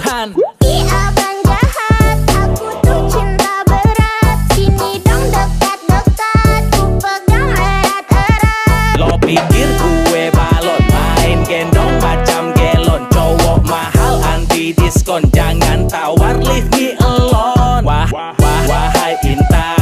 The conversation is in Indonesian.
Tuhan. Abang jahat, aku tuh cinta berat. Sini dong dekat-dekat, ku pegang erat-erat. Lo pikir gue balon, main gendong macam gelon. Cowok mahal anti diskon, jangan tawar, leave me alone. Wahai Intan,